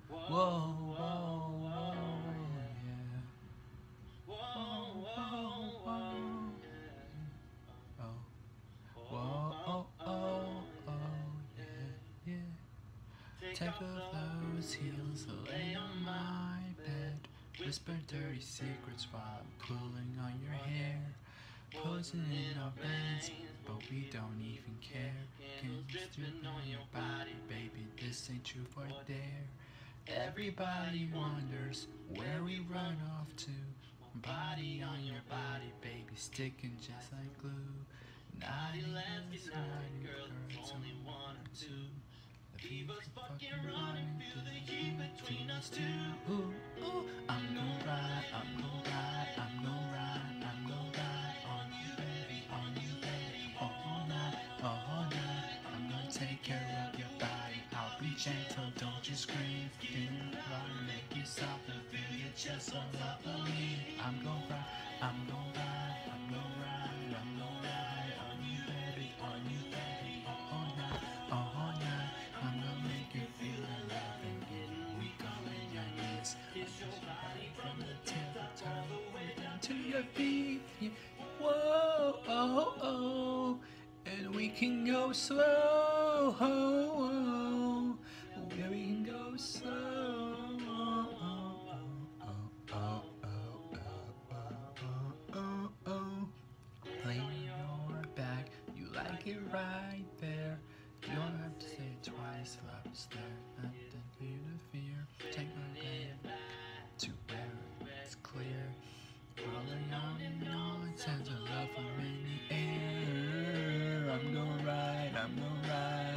Whoa, whoa, whoa, yeah. Whoa, whoa, whoa. Oh, whoa, oh, oh, oh, yeah, yeah. Take off those heels, lay on my bed. Whisper dirty secrets while I'm pulling on your hair. Posing in our beds, but we don't even care. Can't drifting on your body, baby, this ain't truth or dare. Everybody wonders where we run off to. Body on your body, baby, sticking just like glue. Naughty lesbian, naughty girls, only one or two. The fever's fucking running through the heat between us two. Ooh, ooh, I'm gon' ride, I'm gon' ride, I'm gon' ride, I'm gon' ride on you, baby, all night, all night. I'm gonna take care of your body. I'll be gentle, don't you scream. Feel right, make you soft and feel your chest all over me. I'm gon' ride, I'm gon' ride, I'm gon' ride, I'm gon' ride on you, baby, all night, all night. I'm gonna make you feel alive and get weak all in your knees. It's your body from the tip of all the way down to your feet. Yeah. Whoa, oh, oh, and we can go slow. Oh, oh, yeah, we can go slow. Oh, oh, oh, oh, oh, oh, oh. Lay on your back, you like it right there. You don't have to say it twice, love is there. Nothing for you to fear. Take my hand to where it's clear. Rolling on and on, sense of love from in the air. I'm gonna ride, I'm gonna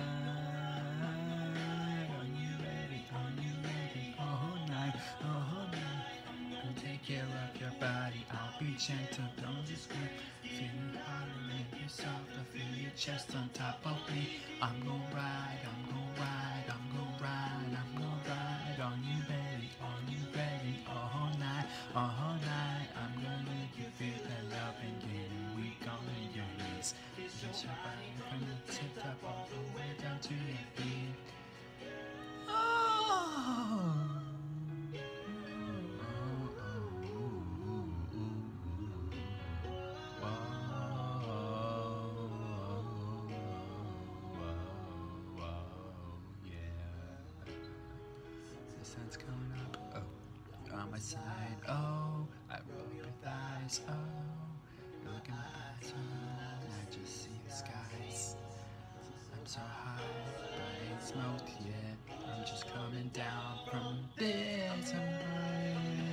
ride on you, baby, all night, all night. I'll take care of your body, I'll be gentle, don't just scream. Feel you hard and make you soft, I feel your chest on top of me. I'm gonna ride, I'm gonna ride, I'm gonna ride, I'm gonna ride on you, baby, all night, all night. I'm gonna make you feel that love and getting weak on your knees. Just your body from the tip top all the way down to your feet. Oh. The sun's coming up. Oh, you're on my side. Oh, I roll your thighs. Oh, you look in my eyes. Oh, I just see the skies. I'm so high, but I ain't smoked yet. I'm just coming down from this embrace.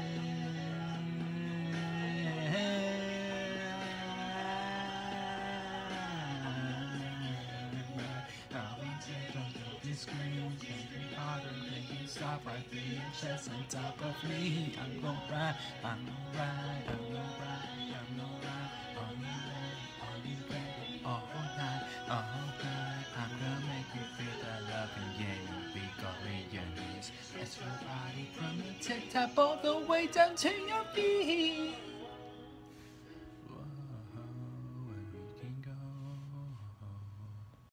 I'll be gentle, don't be scream. Make me harder, make me stop right through your chest on top of me. I'm gon' ride, I'm gon' ride, I'm gon' ride, I'm gon' ride on you, baby, all night, all night. I'm gonna make you feel that love and get you weak all in your knees. It's your body from the tip top all the way down to your feet.